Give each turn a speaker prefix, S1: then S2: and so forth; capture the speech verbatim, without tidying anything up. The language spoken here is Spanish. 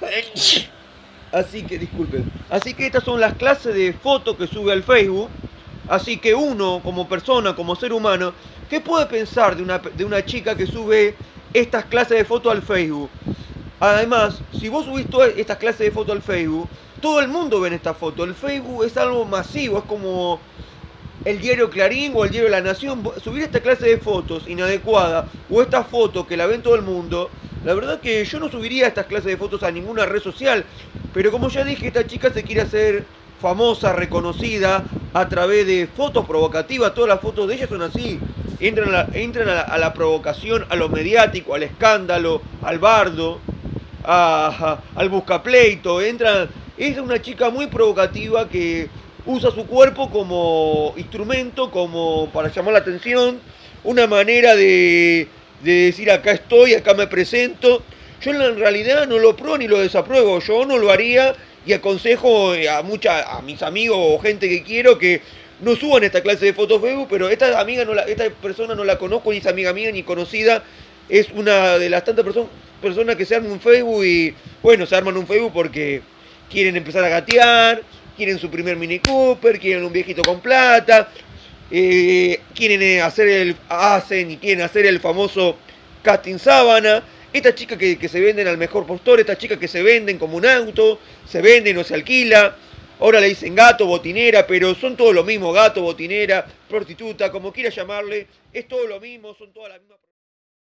S1: Así que, disculpen. Así que estas son las clases de fotos que sube al Facebook. Así que uno, como persona, como ser humano, ¿qué puede pensar de una, de una chica que sube estas clases de fotos al Facebook? Además, si vos subís todas estas clases de fotos al Facebook, todo el mundo ve esta foto. El Facebook es algo masivo, es como el diario Clarín o el diario La Nación. Subir esta clase de fotos inadecuada o esta foto que la ven todo el mundo, la verdad que yo no subiría estas clases de fotos a ninguna red social. Pero como ya dije, esta chica se quiere hacer famosa, reconocida a través de fotos provocativas. Todas las fotos de ella son así. Entran a la, entran a la, a la provocación, a lo mediático, al escándalo, al bardo, a, a, al buscapleito. Entran, es una chica muy provocativa que usa su cuerpo como instrumento, como para llamar la atención, una manera de, de decir acá estoy, acá me presento. Yo en realidad no lo pruebo ni lo desapruebo, yo no lo haría y aconsejo a mucha, a mis amigos o gente que quiero que no suban esta clase de fotos Facebook, pero esta amiga no la, esta persona no la conozco, ni es amiga mía ni conocida, es una de las tantas perso personas que se arman un Facebook y bueno, se arman un Facebook porque quieren empezar a gatear, quieren su primer Mini Cooper, quieren un viejito con plata, eh, quieren hacer el, hacen y quieren hacer el famoso casting sábana. Estas chicas que, que se venden al mejor postor, estas chicas que se venden como un auto, se venden o se alquila. Ahora le dicen gato, botinera, pero son todo lo mismo, gato, botinera, prostituta, como quiera llamarle, es todo lo mismo, son todas las mismas.